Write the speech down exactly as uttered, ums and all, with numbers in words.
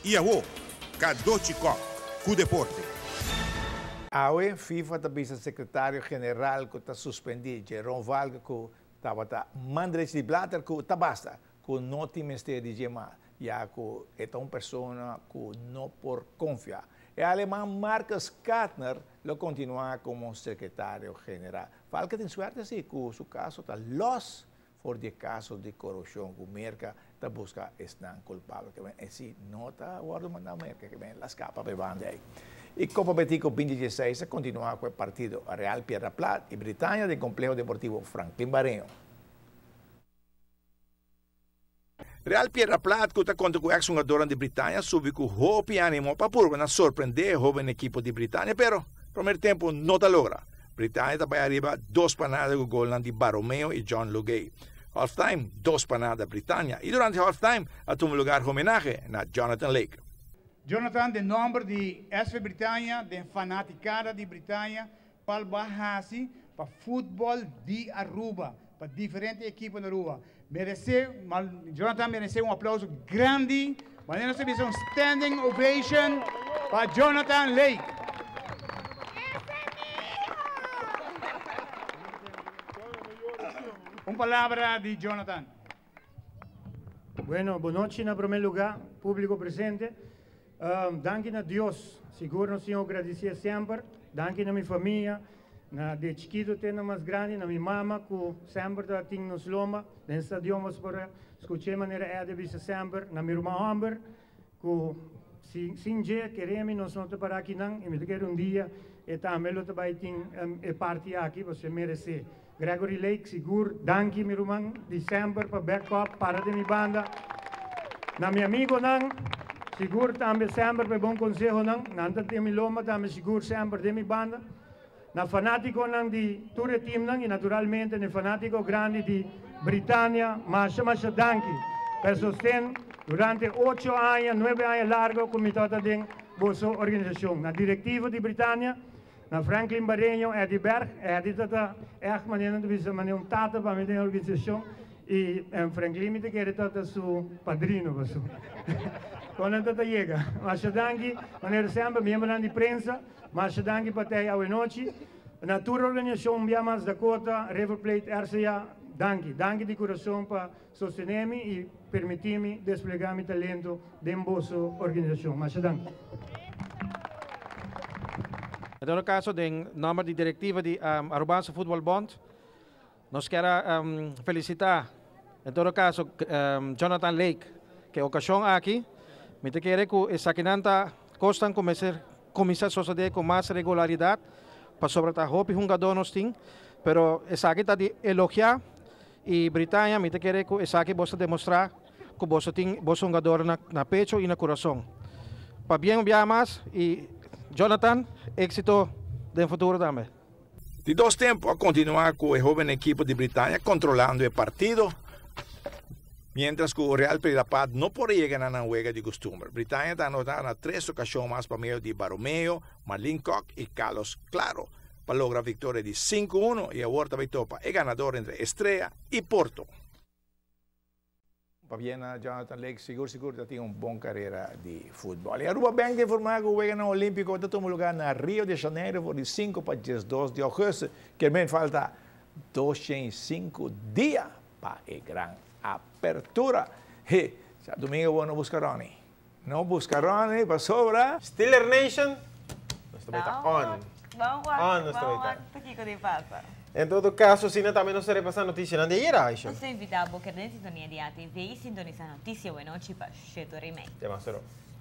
E a o, Cadochico, cu deporte. Awe, FIFA também o secretário-geral que está suspendido, Jerome Valga, que estava mandando de blatter que está basta, que não tem mistério de gemar, já que é uma pessoa que não por confiar. E alemão Marcus Katner lo continua como secretário-geral. Valga tem suerte sim, que o seu caso está los por de casos de corrupção que o mercado está buscando estão culpados. Que assim, não está guardando o mercado, que vem las capas de banda aí. E Copa Betico vinte dezesseis continua com o partido Real Pierra Plata e Britânia do Complexo Deportivo Franklin Barreño. Real Pierra Plata, que está contra o ex-jogador de Britânia, soube que o hope ânimo para por na surpreender o jovem equipo de Britânia, pero primeiro tempo não está logra. Britânia está para arriba dois panadas com gol de Baromeu e John Lugay. Halftime, dois panadas Britânia. E durante halftime, a um lugar homenagem na Jonathan Lake. Jonathan, de nome de S V Britânia, de fanaticada de Britânia, para Bahasi, para futebol de Aruba, para diferentes equipes na Aruba. Merece, Jonathan merece um aplauso grande, mas nós temos um standing ovation para Jonathan Lake. Uma palavra de Jonathan. Bueno, boa noite, em primeiro lugar, público presente. Um, danke a Deus, seguro nós temos agradecer sempre. Danke a minha família, na de chiquito tenho mais grande, na minha mama, que sempre está tem nos loma. Nessa diomos para escutar maneira é de vista sempre. Na minha irmã Amber, que sim sim dia queremos nós não te parar aqui não, e me quero um dia e também lo também tem é parte aqui você merece. Gregory Lake, seguro, danke minha irmã, de sempre para backup para de minha banda. Na meu amigo não. Seguro também sempre para bom conselho não, nada de minha loma também seguro sempre de minha banda. Na fanático não de todo time não e naturalmente na fanático grande de Britânia, mas mas danke. Per sosten durante oito anos, nove anos largo comitata de vossa organização. Na diretiva de Britânia, na Franklin Barreño é de Berg, é de tata echt maneira de visa maneira um tata para a minha organização e em Franklin me quer tata su padrino você. Quando tata chega, mas danke, maneira sempre membro de prensa, mas danke para ter a noite. Na tua organização Biamas Dakota, River Plate, R C A, danke, danke de coração para sostener-me e permitir-me desplegar meu talento dentro da vossa organização. Mas danke. Em todo caso, em nome da diretiva de um, Arubança Football Bond, nós queremos um, felicitar, em todo caso, um, Jonathan Lake, que a ocasião aqui, me quer que essa quinanta costan começar começar a suceder com mais regularidade, para sobretar hope jogador nós tem, pero essa aqui está de elogiar e Britânia me quer que essa aqui você demonstrar que você tem você jogador na na pecho e na coração. Para bem bem mais e Jonathan, éxito no futuro também. De dois tempos a continuar com a jovem equipe de Britânia controlando o partido, mientras que o Real Pierra Plata não poderia ganhar na huelga de costume. Britânia está anotando a três ocasiões mais para meio de Baromeu, Marlin Koch e Carlos Claro, para lograr a vitória de cinco a uno e agora também topa é ganador entre Estrela e Porto. Pabiana Jonathan Lake, seguro, seguro, já tem uma boa carreira de futebol. E Aruba Bank informa que o Wega Olímpico está tomando lugar na Rio de Janeiro por de cinco para dois de agosto, que também falta duzentos e cinco dias para a grande apertura. E já domingo vou no Buscaroni. No Buscaroni, para sobra. Steeler Nation, nós também está on. Vamos On, nós também lá, está. aqui que passa. Em todo caso, Sina também não será passar notícia na dia, Aisha. Você invita a boca de sintonia de A T V e sintonizar notícia, boa noite para o Cheto Remake. Até mais,